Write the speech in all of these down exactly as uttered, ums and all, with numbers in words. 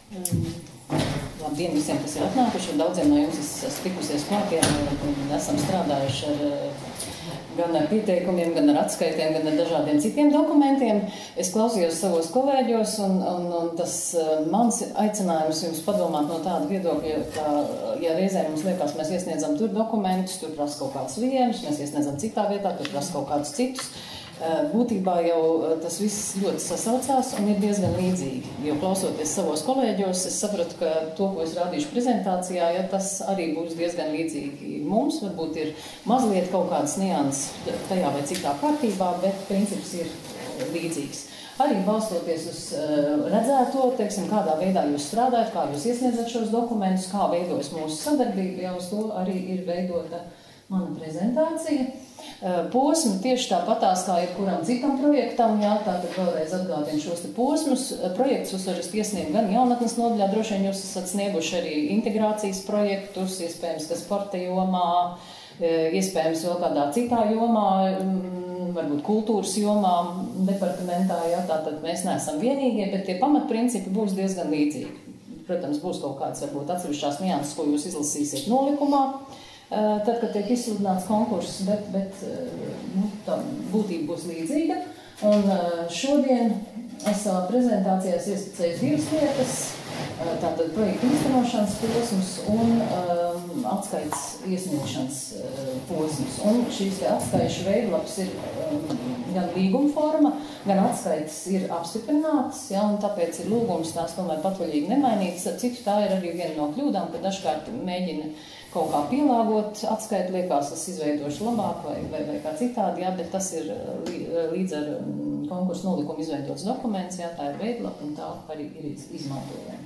Labdien visiem, kas ir atnākuši, un daudziem no jums es tikusies klātiem, un esam strādājuši ar gan ar pieteikumiem, gan ar atskaitiem, gan ar dažādiem citiem dokumentiem. Es klausījos savos kolēģos, un, un, un tas mans aicinājums jums padomāt no tāda viedokļa, ka, ja reizē mums liekas, mēs iesniedzam tur dokumentus, tur prasa kaut kādus vienus, mēs iesniedzam citā vietā, tur prasa kaut kādus citus. Būtībā jau tas viss ļoti sasaucās un ir diezgan līdzīgi, jo klausoties savos kolēģos, es sapratu, ka to, ko es rādīšu prezentācijā, ja tas arī būs diezgan līdzīgi mums, varbūt ir mazliet kaut kādas nianses tajā vai citā kārtībā, bet princips ir līdzīgs. Arī balstoties uz redzēto, teiksim, kādā veidā jūs strādājat, kā jūs iesniedzat šos dokumentus, kā veidojas mūsu sadarbība, jau uz to arī ir veidota mana prezentācija. Posmi tieši tāpatās kā jebkuram citam projektam, jā, tātad vēlreiz atgādinu šos te posmus. Projektus jūs varat iesniegt gan jaunatnes nodaļā, droši vien jūs esat snieguši arī integrācijas projektus, iespējams, ka sporta jomā, iespējams vēl kādā citā jomā, varbūt kultūras jomā, departamentā, jā, tātad mēs neesam vienīgie, bet tie pamatprincipi būs diezgan līdzīgi. Protams, būs kaut kāds varbūt atsevišķās nianses, ko jūs izlasīsiet nolikumā, tad, kad tiek izsludināts konkurss, bet, bet nu, tā būtība būs līdzīga. Un šodien es savā prezentācijā ieskicēju divas lietas, tātad projekta īstenošanas posms un um, atskaites iesniegšanas uh, posms. Un šīs te atskaišu veidlaps ir um, gan līguma forma, gan atskaites ir apstiprinātas, ja, un tāpēc ir lūgums tās tomēr patvaļīgi nemainītas. Citu tā ir arī viena no kļūdām, ka dažkārt mēģina kaut kā pielāgot atskaitu, liekas, es izveidošu labāk vai, vai, vai kā citādi, jā, bet tas ir līdz ar konkursu nolikumu izveidots dokuments, jā, tā ir veidlapa un tā arī ir izmantojama.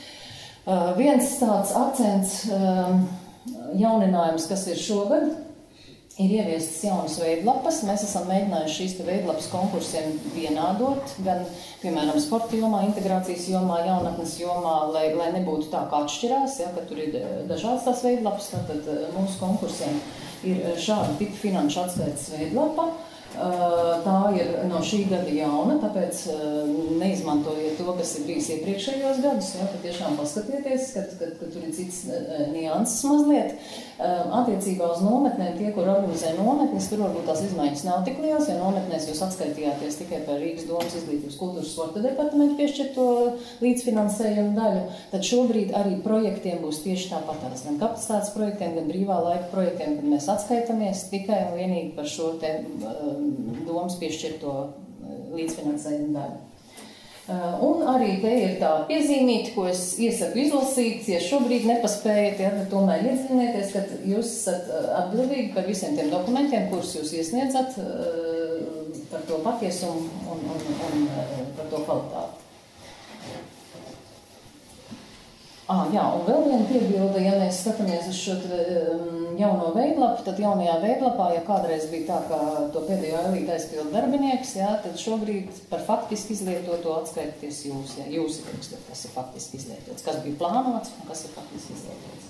Uh, viens tāds akcents, uh, jauninājums, kas ir šogad, ir ieviestas jaunas veidlapas. Mēs esam mēģinājuši šīs te veidlapas konkursiem vienādot, gan, piemēram, sporta jomā, integrācijas jomā, jaunatnes jomā, lai, lai nebūtu tā, kā atšķirās, ja, ka tur ir dažādas tās veidlapas, tad mūsu konkursiem ir šāda tipa finanšu atskaites veidlapa. Tā ir no šī gada jauna, tāpēc neizmantojiet to, kas ir bijis iepriekšējos gadus, ja, ka tiešām paskatieties, ka, ka, ka tur ir cits nianses mazliet. Attiecībā uz nometnēm, tie, kur organizē nometnes, tur varbūt tās izmaiņas nav tik liels, ja nometnēs jūs atskaitījāties tikai par Rīgas domas izglītības kultūras sporta departamentu piešķirto līdzfinansējumu daļu, tad šobrīd arī projektiem būs tieši tāpatās, gan kapacitātes projektiem, gan brīvā laika projektiem, kad mēs atskaitamies tikai un vienīgi par šo te domas piešķirto līdzfinansējumu daļu. Un arī te ir tā piezīmīte, ko es iesaku izlasīt, ja šobrīd nepaspējat, ja, tad tomēr iedzinieties, ka jūs esat atbildīgi par visiem tiem dokumentiem, kurus jūs iesniedzat par to patiesumu un, un, un par to kvalitāti. Ah, jā, un vēl viena piebilde, ja mēs skatāmies uz šo jauno veidlapu, tad jaunajā veidlapā, ja kādreiz bija tā, ka to pēdējo eilīti aizpilda darbinieks, jā, tad šobrīd par faktiski izlietoto atskaitaties jūs, ja jūs ierakstāt, kas ir faktiski izlietots, kas bija plānots un kas ir faktiski izlietots.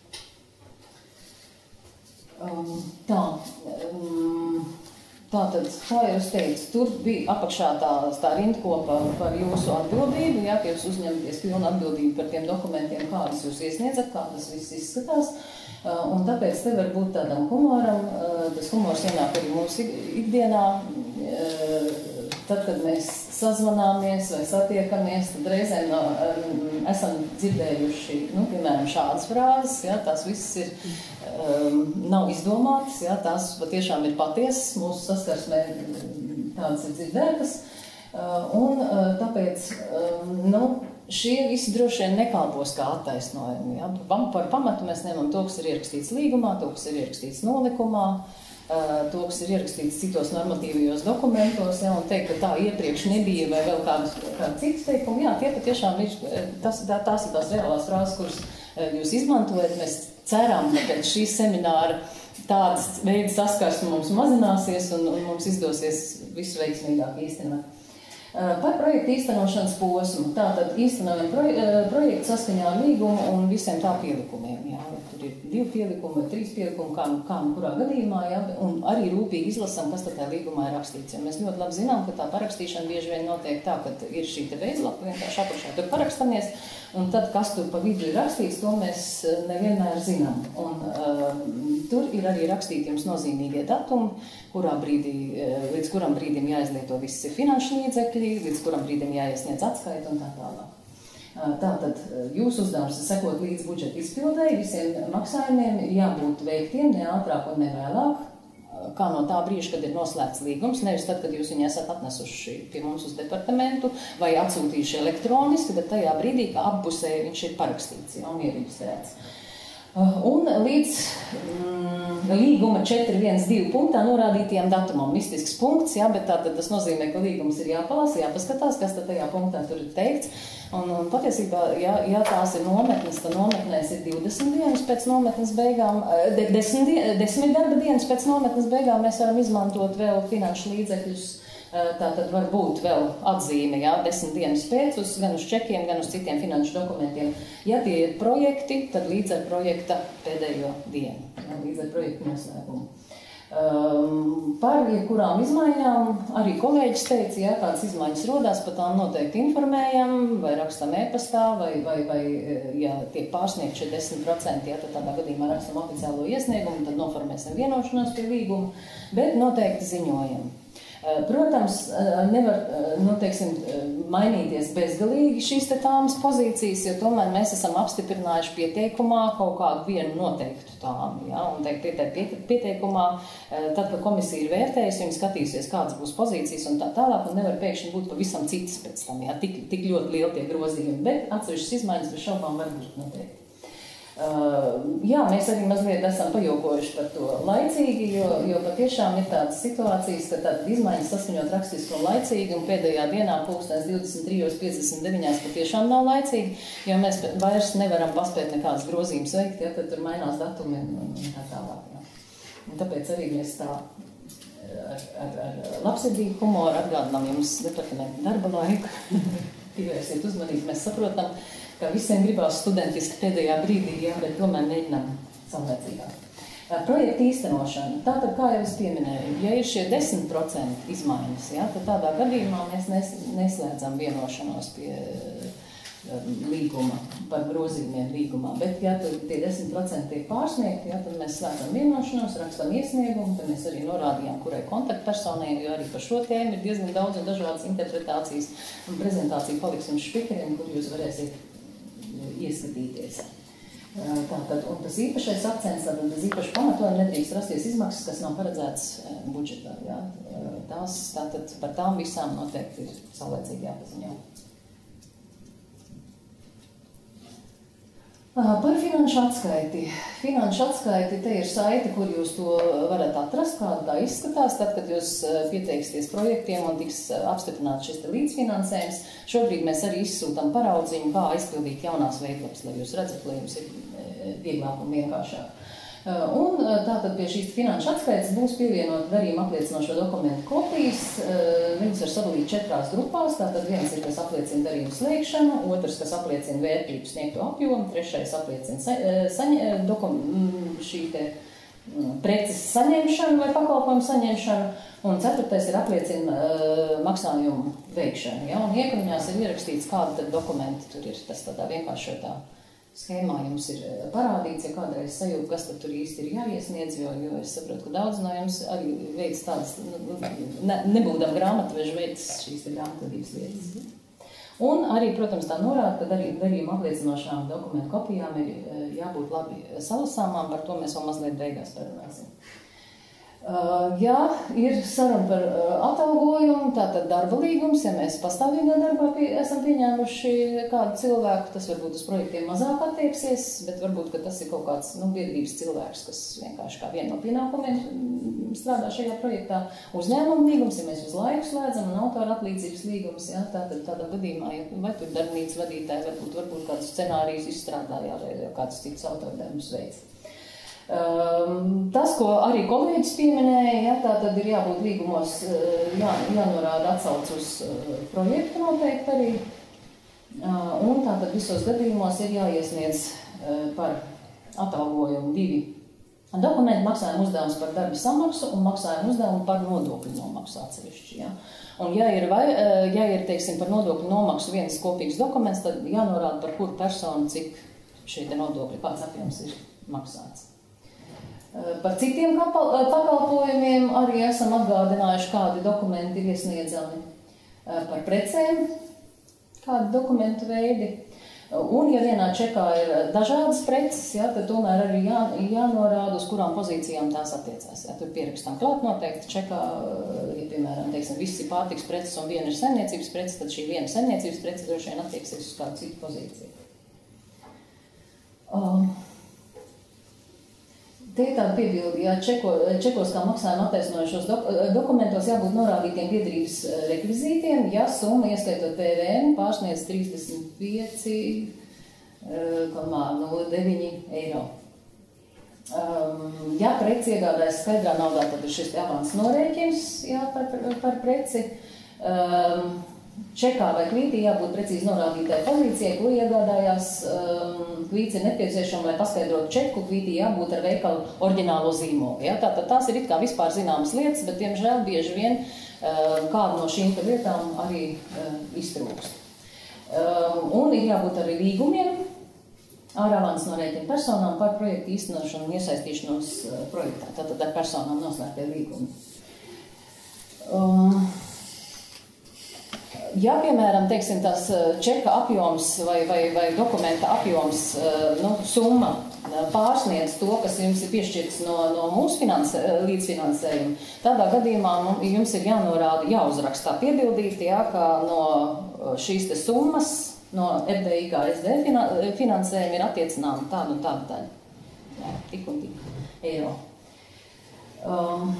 Um, tā, um, Tātad, kā jau es teicu, tur bija apakšā tā, tā rindkopa par jūsu atbildību, ja, ka jūs uzņematies pilnu atbildību par tiem dokumentiem, kādas jūs iesniedzat, kā tas viss izskatās. Un tāpēc te var būt tādam humoram, tas humors ienāk arī mūsu ikdienā. Tad, kad mēs sazvanāmies vai satiekamies, tad reizēm no, esam dzirdējuši, nu, piemēram, šādas frāzes, ja, tās visas ir, um, nav izdomātas, ja, tās patiešām ir patiesas, mūsu saskarsmē tādas ir dzirdētas, uh, un uh, tāpēc, um, nu, šie visi droši vien nekalpos kā attaisnojumi, ja. Par pamatu mēs ņemam to, kas ir ierakstīts līgumā, to, kas ir ierakstīts nolikumā, to, kas ir ierakstīts citos normatīvajos dokumentos, ja, un teikt, ka tā iepriekš nebija vai vēl kādu, kādu citu teikumu, jā, tie patiešām ir, tas, tā, tās ir tās reālās frāzes, kuras jūs izmantojat. Mēs ceram, ka pēc šīs semināra tādas veida saskarsme mums mazināsies un, un mums izdosies visu veiksmīgāk īstenot. Par projektu īstenošanas posmu. Tātad īstenojam projektu saskaņā ar līgumu un visiem tā pielikumiem. Jā. Tur ir divi pielikumi vai trīs pielikumi, kā, kā nu kurā gadījumā, jā, un arī rūpīgi izlasam, kas tajā līgumā ir rakstīts. Ja mēs ļoti labi zinām, ka tā parakstīšana bieži vien notiek tā, ka ir šī te veidlapa, vienkārši apakšā tur parakstamies, un tad, kas tur pa vidu ir rakstīts, to mēs nevienmēr zinām. Un uh, tur ir arī rakstīti jums nozīmīgie datumi, kurā brīdī, līdz kuram brīdim jāizlieto visi finanšu līdzekļi, līdz kuram brīdim jāiesniedz atskaita un tā tālāk. Tātad jūsu uzdevums ir sekot līdz budžeta izpildēji, visiem maksājumiem ir jābūt veiktiem ne ātrāk un ne vēlāk, kā no tā brīža, kad ir noslēgts līgums, nevis tad, kad jūs viņu esat atnesuši pie mums uz departamentu vai atsūtījuši elektroniski, bet tajā brīdī, ka appusēji viņš ir parakstīts, ja, un iereģistrēts. Un līdz mm, līguma četri viens divi punktā norādītajam datumam, mistisks punkts, jā, bet tātad tas nozīmē, ka līgums ir jāpalasa, jāpaskatās, kas tad tajā punktā tur ir teikts. Un, un patiesībā, ja, ja tās ir nometnes, tad nometnēs ir divdesmit dienas pēc nometnes beigām, desmit darba dienas pēc nometnes beigām mēs varam izmantot vēl finanšu līdzekļus. Tā tad var būt vēl atzīme, jā, desmit dienas pēc, uz, gan uz čekiem, gan uz citiem finanšu dokumentiem. Ja tie ir projekti, tad līdz ar projekta pēdējo dienu, jā, līdz ar projektu noslēgumu. Um, par jebkurām izmaiņām arī kolēģis teica, ja kādas izmaiņas rodās, par tām noteikti informējam, vai rakstam e-pastā, vai, vai, vai ja tiek pārsniegt šie desmit procenti, ja, tad tādā gadījumā rakstam oficiālo iesniegumu, tad noformēsim vienošanos pie līguma, bet noteikti ziņojam. Protams, nevar, nu, teiksim, mainīties bezgalīgi šīs te tāmas pozīcijas, jo tomēr mēs esam apstiprinājuši pieteikumā kaut kādu vienu noteiktu tāmu, ja, un teikt, pieteikumā, tad, kad komisija ir vērtējusi, viņi skatīsies, kādas būs pozīcijas un tā tālāk, un nevar pēkšņi būt pavisam citas pēc tam, ja, tik, tik ļoti lieli tie grozījumi, bet atsevišķas izmaiņas bez šaubām var būt noteikti. Uh, jā, mēs arī mazliet esam pajokojuši par to laicīgi, jo, jo patiešām ir tādas situācijas, ka tāda izmaiņas saskaņot rakstiski un laicīgi, un pēdējā dienā pulkstens divdesmit trīs piecdesmit deviņi patiešām nav laicīgi, jo mēs vairs nevaram paspēt nekādas grozījumus veikt, ja, tad tur mainās datumi un, un tā tālāk. Jā. Un tāpēc arī mēs tā ar, ar, ar labsirdīgu humoru atgādinām jums departamentu darba laiku. Pievērsiet uzmanību, mēs saprotam, ka visiem gribās studentiski pēdējā brīdī, jā, bet tomēr mēģinām saulēcīgāk. Projekta īstenošana. Tātad, kā jau es pieminēju, ja ir šie desmit procenti izmaiņas, jā, tad tādā gadījumā mēs nes, neslēdzam vienošanos pie līguma, par grozījumiem līgumā, bet ja tie desmit procenti tiek pārsniegti, ja, tad mēs slēdzam vienošanos, rakstam iesniegumu, tad mēs arī norādījām, kurai kontaktpersonai, jo arī par šo tēmu ir diezgan daudz un dažādas interpretācijas, un prezentācija paliks jums špikeriem, kur jūs varēsiet ieskatīties. Tātad, un tas īpašais akcents, tad bez īpaši pamatojuma nedrīkst rasties izmaksas, kas nav paredzētas budžetā. Jā. Tās, tātad par tām visām noteikti ir saulēcīgi jāpaziņo. Par finanšu atskaiti. Finanšu atskaiti, te ir saite, kur jūs to varat atrast, kāda tā izskatās, tad, kad jūs pieteiksties projektiem un tiks apstiprināts šis te līdzfinansējums. Šobrīd mēs arī izsūtam paraudzījumu, kā aizpildīt jaunās veidlapas, lai jūs redzat, lai jums ir vieglāk un vienkāršāk. Un tātad pie šīs finanšu atskaites būs pievienot darījuma apliecinošo dokumentu kopijas. Viņus var sadalīt četrās grupās. Tātad viens ir, kas apliecina darījumu slēgšanu, otrs, kas apliecina vērtību sniegto apjomu, trešais apliecina sa, saņa, dokum, šī te preces saņemšanu vai pakalpojumu saņemšanu, un ceturtais ir apliecina uh, maksājumu veikšanu. Ja? Un iekamiņās ir ierakstīts, kāda tad dokumenti tur ir. Tas tādā vienkāršotā schēmā jums ir parādīts, ja kādreiz sajūt, kas tad tur īsti ir jāiesniedz, jo, jo es saprotu, ka daudz no jums arī veids tādas, ne, nebūdam grāmatvežu veids šīs grāmatvedības lietas. Un arī, protams, tā norāda, ka arī darījuma apliecinošām dokumentu kopijām ir jābūt labi salasāmām, par to mēs vēl mazliet beigās parunāsim. Uh, jā, ir saruna par uh, atalgojumu, tātad darba līgums, ja mēs pastāvīgā darbā pie, esam pieņēmuši kādu cilvēku, tas varbūt uz projektiem mazāk attieksies, bet varbūt, ka tas ir kaut kāds, nu, biedrības cilvēks, kas vienkārši kā viena no pienākumiem strādā šajā projektā. Uzņēmuma līgums, ja mēs uz laiku slēdzam, un autora atlīdzības līgums, jā, tātad tādā gadījumā, ja, vai tur darbnīcas vadītāji, varbūt, varbūt kādus scenārijus izstrādājā, vai kādus citus autora darbus veids. Um, tas, ko arī kolēģis pieminēja, ja, tā tad ir jābūt līgumos, jā, jānorāda atsauc uz uh, projektu noteikti arī. Uh, un tātad visos gadījumos ir jāiesniedz uh, par atalgojumu divi dokumenti, maksājuma uzdevums par darba samaksu un maksājuma uzdevumu par nodokļu nomaksu atsevišķi. Ja. Un ja ir, vai, uh, ja ir teiksim, par nodokļu nomaksu viens kopīgs dokuments, tad jānorāda par kuru personu, cik šie nodokļi, kāds apjoms ir maksāts. Par citiem pakalpojumiem arī esam atgādinājuši, kādi dokumenti ir iesniedzami par precēm, kādi dokumentu veidi. Un, ja vienā čekā ir dažādas preces, ja, tad tomēr arī jā, jānorāda, uz kurām pozīcijām tās attiecās. Ja. Tur pierakstām klāt noteikti čekā, ja, piemēram, teiksim, viss ir pārtiks preces un viena ir saimniecības preces, tad šī viena saimniecības preces droši vien attieksies uz kādu citu pozīciju. Um, Te ir tāda piebildi, ja čeko, čekos kā maksājuma attaisnojušos dok dokumentos jābūt norādītiem biedrības rekvizītiem, ja summa, ieskaitot P V N, pārsniedz trīsdesmit pieci komā nulle deviņi eiro. Um, ja preci iegādājas skaidrā naudā, tad ir šis avans norēķins, jā, par, par preci. Um, Čekā vai kvītī jābūt precīzi norādītai pozīcijai, ko iegādājās. Um, kvīts ir nepieciešama, lai paskaidrotu čeku, kvītī jābūt ar veikalu oriģinālo zīmolu. Ja? Tātad tās ir it kā vispār zināmas lietas, bet, diemžēl, bieži vien uh, kādu no šīm lietām arī uh, iztrūkst. Um, un ir jābūt arī līgumiem ar avans norēķinu personām par projektu īstenošanu un iesaistīšanos uh, projektā. Tātad ar personām noslēgtie līgumi. Um, Ja, piemēram, teiksim, tās čeka apjoms vai, vai, vai dokumenta apjoms, nu, summa pārsniedz to, kas jums ir piešķirts no, no mūsu finansē, līdzfinansējuma, tādā gadījumā jums ir jānorāda, jāuzrakstā piebildīti, jā, kā no šīs te summas, no F D I K S D finansējuma ir attiecināma tāda un tāda daļa. Jā, tik un tik eiro. Um,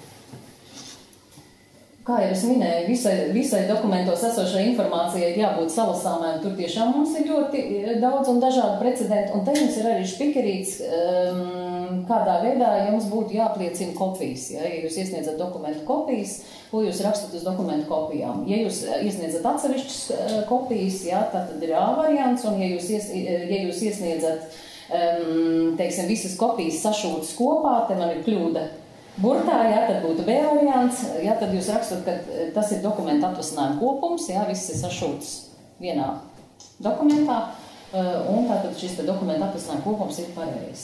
Kā jau es minēju, visai, visai dokumentos esošai informācijai ir jābūt salasāmai, un tur tiešām mums ir ļoti daudz un dažādi precedenti, un te jums ir arī špikerīts, um, kādā veidā jums būtu jāapliecina kopijas. Ja, ja jūs iesniedzat dokumentu kopijas, ko jūs rakstat uz dokumentu kopijām. Ja jūs iesniedzat atsevišķas uh, kopijas, ja, tad ir A variants, un ja jūs, ies, ja jūs iesniedzat um, teiksim, visas kopijas sašūtas kopā, te man ir kļūda burtā, jā, tad būtu B variants, jā, tad jūs rakstat, ka tas ir dokumenta atvasinājuma kopums, jā, viss ir sašūts vienā dokumentā, un tātad šis dokumenta atvasinājuma kopums ir pareizs.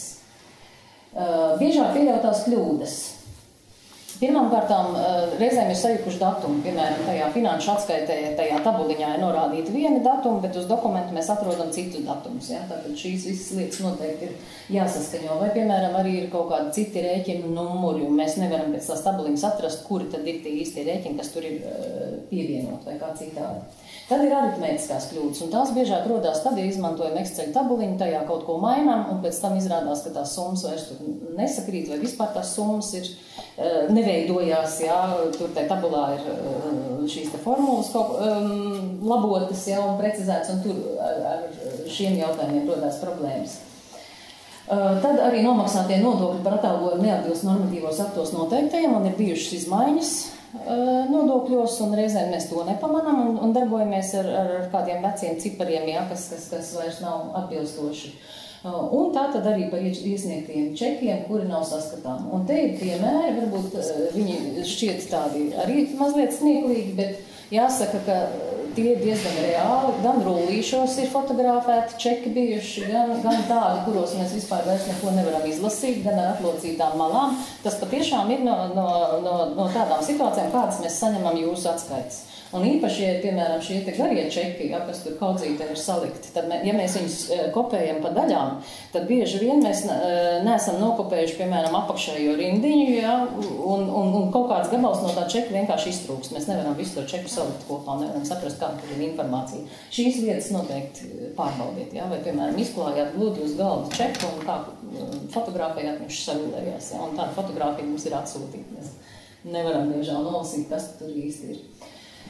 Biežāk pieļautās kļūdas. Pirmām kārtām reizēm ir sajukuši datumi, piemēram, tajā finanšu atskaitē, tajā tabuliņā ir norādīti vieni datumi, bet uz dokumentu mēs atrodam citus datumus. Ja? Tātad šīs visas lietas noteikti ir jāsaskaņo. Vai, piemēram, arī ir kaut kādi citi rēķinu numuri, un mēs nevaram pēc tās tabuliņas atrast, kuri tad ir tie īstie rēķini, kas tur ir pievienot vai kā citādi. Tad ir aritmētiskās kļūdas, un tās biežāk rodās tad, ja izmantojam Excel tabuliņu, tajā kaut ko mainām, un pēc tam izrādās, ka tās summas vairs tur nesakrīt, vai vispār tās summas ir neveidojās, jā, tur tai tabulā ir šīs te formulas kaut, um, labotas, jā, un precizētas, un tur ar, ar šiem jautājumiem rodās problēmas. Uh, tad arī nomaksātie nodokļi par atalgojumu neatbilst normatīvos aktos noteiktajiem, un ir bijušas izmaiņas nodokļos, un reizēm mēs to nepamanām un, un darbojamies ar, ar kādiem veciem cipariem, jā, kas, kas, kas vairs nav atbilstoši. Un tā tad arī par iesniegtiem čekiem, kuri nav saskatāmi. Un te ir piemēri, varbūt viņi šķiet tādi arī mazliet smieklīgi, bet jāsaka, ka tie ir diezgan reāli. Gan rullīšos ir fotografēti čeki bijuši, gan, gan tādi, kuros mēs vispār vairs neko nevaram izlasīt, gan ar atlocītām malām. Tas patiešām ir no, no, no, no tādām situācijām, kādas mēs saņemam jūsu atskaites. Un īpaši, ja, piemēram, šie te garie čeki, ja, kas tur kaudzīti ir salikti, tad, mē, ja mēs viņus kopējam pa daļām, tad bieži vien mēs neesam nokopējuši, piemēram, apakšējo rindiņu, ja, un, un, un kaut kāds gabals no tā čeka vienkārši iztrūkst. Mēs nevaram visu to čeku salikt kopā, nevaram saprast, kāda ir informācija. Šīs lietas noteikti pārbaudiet, ja, vai, piemēram, izklājāt gludi uz galda čeku un kā fotografējāt, viņš sarulējās, ja, un tāda fotografija mums ir atsūtīta. Mēs nevaram biežā nolasīt, kas tur īsti ir.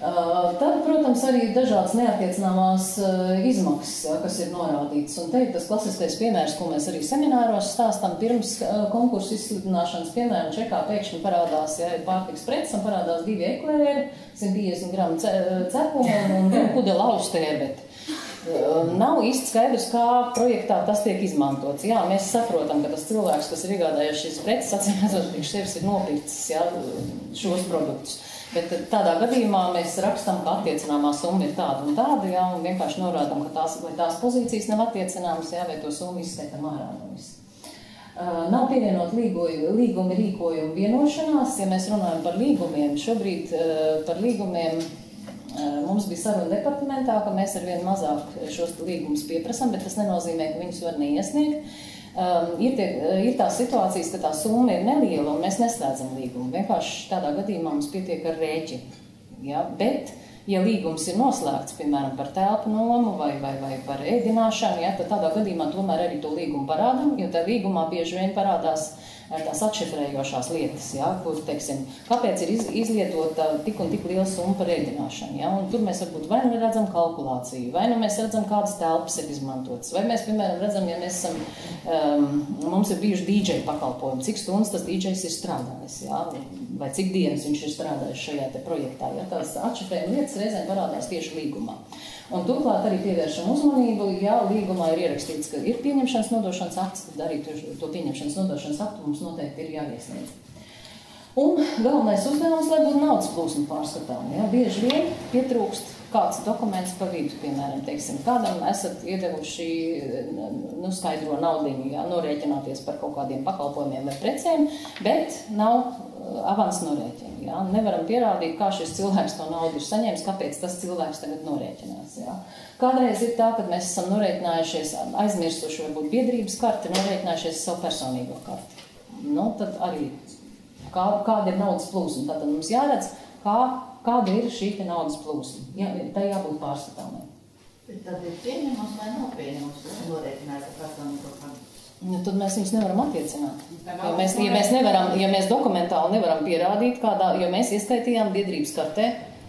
Tad, protams, arī ir dažādas neattiecināmās izmaksas, ja, kas ir norādītas. Un te ir tas klasiskais piemērs, ko mēs arī semināros stāstam pirms konkursu izsludināšanas. Piemēram, čekā pēkšņi parādās, ja ir pārtiks preces, un parādās divi ekleri, simt piecdesmit gramu cepuma un pudela austēbeti. Nav īsti skaidrs, kā projektā tas tiek izmantots. Jā, mēs saprotam, ka tas cilvēks, kas ir iegādājies šīs preces, atcīmredzot, priekš sevis ir nopircis, ja, šos produktus. Bet tādā gadījumā mēs rakstam, ka attiecināmā summa ir tāda un tāda, ja, un vienkārši norādām, ka tās, vai tās pozīcijas nav attiecināmas, ja, vai to summu izskaitam ārā no visu. Uh, nav pievienot līgumi rīkojumu vienošanās. Ja mēs runājam par līgumiem, šobrīd uh, par līgumiem uh, mums bija saruna departamentā, ka mēs ar vien mazāk šos līgumus pieprasam, bet tas nenozīmē, ka viņus var neiesniegt. Um, ir, tie, ir tās situācijas, ka tā summa ir neliela un mēs neslēdzam līgumu. Vienkārši tādā gadījumā mums pietiek ar rēķinu. Ja? Bet, ja līgums ir noslēgts, piemēram, par telpu nomu vai, vai, vai par ēdināšanu, ja, tad tādā gadījumā tomēr arī to līgumu parādam, jo tā līgumā bieži vien parādās tās atšifrējošās lietas, ja, kur, teiksim, kāpēc ir iz, izlietota tik un tik liela summa par ēdināšanu. Ja, un tur mēs varbūt vai nu redzam kalkulāciju, vai nu mēs redzam, kādas telpas ir izmantotas, vai mēs, piemēram, redzam, ja mēs esam, um, mums ir bijuši D J pakalpojumi, cik stundas tas D Js ir strādājis, ja, vai cik dienas viņš ir strādājis šajā te projektā. Ja, tās atšifrējuma lietas reizēm parādās tieši līgumā. Un turklāt arī pievēršam uzmanību, ja līgumā ir ierakstīts, ka ir pieņemšanas nodošanas akts, tad arī to pieņemšanas nodošanas aktu mums noteikti ir jāiesniedz. Un galvenais uzdevums, lai būtu naudas plūsma pārskatām. Ja? Bieži vien pietrūkst kāds dokuments pa vidu, piemēram, teiksim, kādam esat iedevuši, nu, skaidro naudiņu, ja? Norēķināties par kaut kādiem pakalpojumiem vai precēm, bet nav avans norēķina. Ja? Nevaram pierādīt, kā šis cilvēks to naudu ir saņēmis, kāpēc tas cilvēks tagad norēķinās. Ja? Kādreiz ir tā, kad mēs esam norēķinājušies, aizmirsuši varbūt biedrības karti, norēķinājušies savu personīgo karti. Nu, tad arī kā, kāda ir naudas plūsma. Tātad mums jāredz, kā, kāda ir šī te naudas plūsma. Jā, tā jābūt pārskatāmai. Tad ir pieņemums vai nav pieņemums, norēķinājis ar personīgo karti? Nu, tad mēs viņus nevaram attiecināt. Ja mēs, ja mēs, nevaram, ja mēs dokumentāli nevaram pierādīt, kādā, jo mēs ieskaitījām biedrības kartē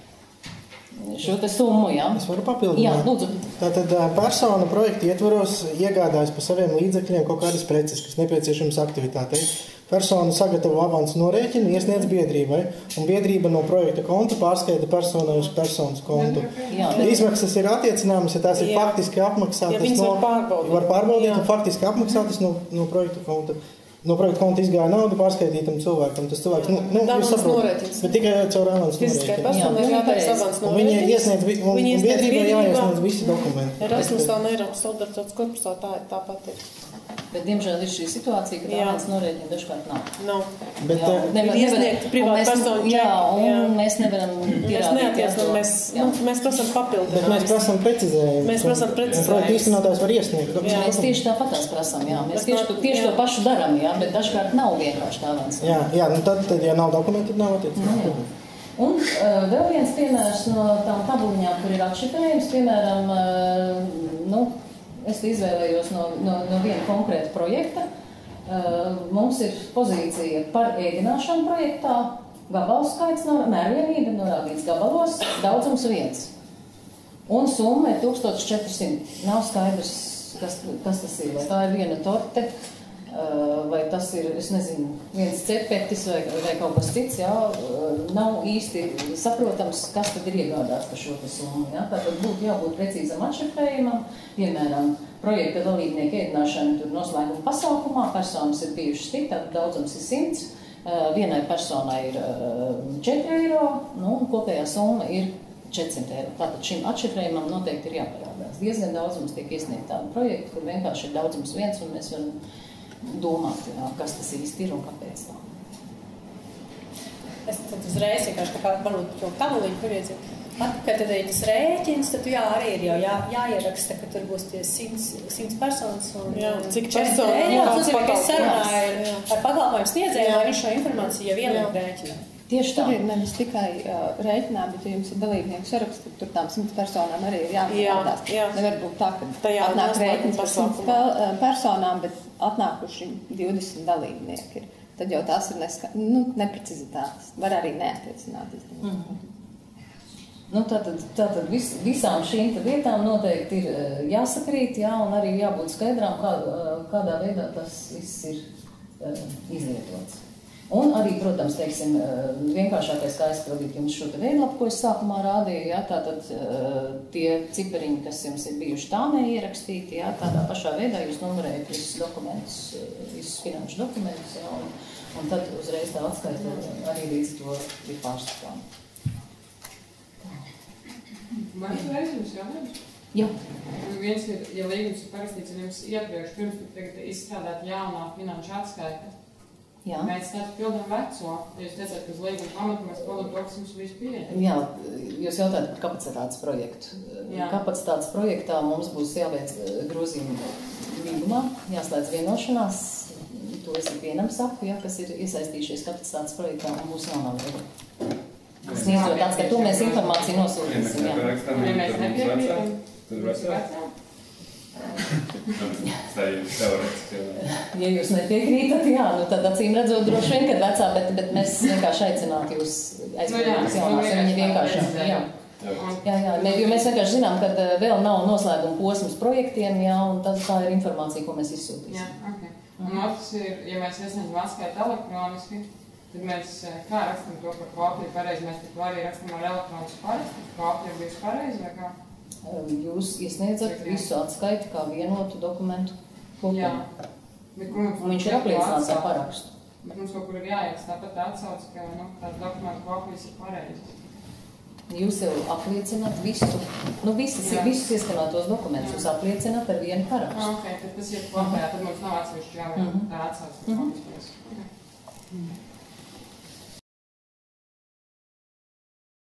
šo te summu, jā. Es varu papildināt. Jā, lūdzu. Tātad persona projekta ietvaros iegādājas pa saviem līdzekļiem kaut kādas preces, kas nepieciešams aktivitātei. Persona sagatavo avansu norēķinu, iesniedz biedrībai, un biedrība no projekta konta pārskaita personai uz personas kontu. Jā, izmaksas ir attiecināmas, ja tās ir jā. faktiski apmaksātas. Ja viņas no, var pārbaudīt. Var pārbaudīt un faktiski apmaksātas no, no projekta konta. No projekta konta izgāja naudu pārskaitītam cilvēkam. Tas cilvēks, nu, nu jūs saprotat, bet tikai caur avans norēķinu. Fiskai personai jātais avans norēķins. Viņi iesniedz, un, un biedrībai jāiesniedz visi dokumenti. Erasmus un Eiropas solidaritātes korpusā tā, tāpat ir. Bet, diemžēl, ir šī situācija, ka avans norēķina dažkārt nav. Nav. Bet, jā, nevar, iesniegt privātu personu jā, čeku. Un jā. mēs nevaram pierādīt. Mēs, mēs, nu, mēs prasam papildināt. Bet mēs prasam precizējumu. Mēs prasam precizējumu. Projekta īstenotājs var iesniegt. Jā, mēs tieši tāpatās prasam, jā. Mēs tieši, to, tieši to pašu daram, jā, bet dažkārt nav vienkārši tā avans. Jā, jā, nu tad, tad, ja nav dokumenti, tad nav attiecināts. Nu, un uh, vēl viens piemērs no tām tabuliņām, kur ir atšifrējums, piemēram, uh, nu, es izvēlējos no, no, no viena konkrēta projekta. Uh, mums ir pozīcija par ēdināšanu projektā, gabalu skaits, mērvienība norādīts gabalos, daudzums viens. Un summa ir tūkstoš četri simti. Nav skaidrs, kas, kas tas ir. Vai tā ir viena torte, uh, vai tas ir, es nezinu, viens cepetis vai, vai kaut kas cits. Jā, uh, nav īsti saprotams, kas tad ir iegādāts par šo summu. Jā. Tātad būtu jābūt precīzam atšifrējumam, piemēram, projekta dalībnieku ēdināšana tur noslēguma pasākumā, personas ir bijušas tik, tad daudzums ir simts, vienai personai ir četri eiro, nu, un kopējā summa ir četrsimt eiro. Tātad šim atšifrējumam noteikti ir jāparādās. Diezgan daudzums tiek iesniegt tādu projektu, kur vienkārši ir daudzums viens, un mēs varam domāt, jā, kas tas īsti ir un kāpēc tā. Es tad uzreiz vienkārši tā kā varbūt jau tabuliņu paviedziet. Kad tad ir tas rēķins, tad jā, arī ir jau jā, jāieraksta, ka tur būs tie simts personas un jā, cik personu. Jā, tas ir, ka es sarunāju ar pakalpojumu sniedzēju, lai viņš šo informāciju jau ieliek rēķinā. Tieši tur ir nevis tikai uh, rēķinā, bet ja jums ir dalībnieku saraksts, tad tur tām simts personām arī ir jāparādās. Jā, jā. Nevar būt tā, ka Tajā atnāk rēķins par simts personām, bet atnākuši divdesmit dalībnieki ir. Tad jau tās ir neska... nu, neprecizitātes. Var arī neattiecināt. Mm-hmm. Nu, tātad tātad vis, visām šīm lietām noteikti ir jāsakrīt, jā, un arī jābūt skaidrām, kā, kādā veidā tas viss ir uh, izlietots. Un arī, protams, teiksim, vienkāršākais, kā aizpildīt jums šo veidlapu, ko es sākumā rādīju, jā, tātad tie cipariņi, kas jums ir bijuši tāmē ierakstīti, jā, tādā pašā veidā jūs numurējat visus dokumentus, visus finanšu dokumentus, jā, un, un tad uzreiz tā atskaita arī līdz to ir pārskatām. Man ir reiz jums jautājums? Jā. Viens ir, ja līgums ir parakstīts ar jums iepriekš, pirms tu tagad izstrādāt jaunā finanšu atskaita, jā. Mēs tādu pildam veco, ja jūs teicat, ka uz līguma pamatu mēs pildam to, kas mums visu pieeja. Jā, jūs jautājat par kapacitātes projektu. Jā. Kapacitātes projektā mums būs jāveic grozījumi līgumā, jāslēdz vienošanās, to es ikvienam saku, jā, kas ir iesaistījušies kapacitātes projektā, un būs jaunā līguma. Sniedzot tāds, ka to mēs informāciju nosūtīsim, jā. Un ja mēs nepiekrītam, tad mēs vecā? Ja jūs nepiekrītat, jā, nu tad acīm redzot droši vien, kad vecā, bet, bet mēs vienkārši aicinātu jūs aizpildīt uz jaunās, jo viņi vienkārši, jā. Jā, jā, jo mēs vienkārši zinām, ka vēl nav noslēguma posms projektiem, jā, un tas tā ir informācija, ko mēs izsūtīsim. Jā, ok. Un otrs ir, ja mēs iesniedzam atskaitu elektroniski, tad mēs kā rakstam to, ka kopija pareizi, mēs tad arī rakstam ar elektronisku parakstu, kopija ir bijusi pareizi vai kā? Jūs iesniedzat visu atskaiti kā vienotu dokumentu kopiju. Jā. Bet, mums, un viņš ir apliecināts ar parakstu. Bet mums kaut kur ir jāiet tāpat atsauc, ka nu, tās dokumentu kopijas ir pareizi. Jūs jau apliecināt visu, nu visas, visus ieskanētos dokumentus, jūs apliecināt ar vienu parakstu. Ah, ok, tad tas ir kopējā, tad mums nav atsevišķi jāliek tā atsauc. Mm -hmm.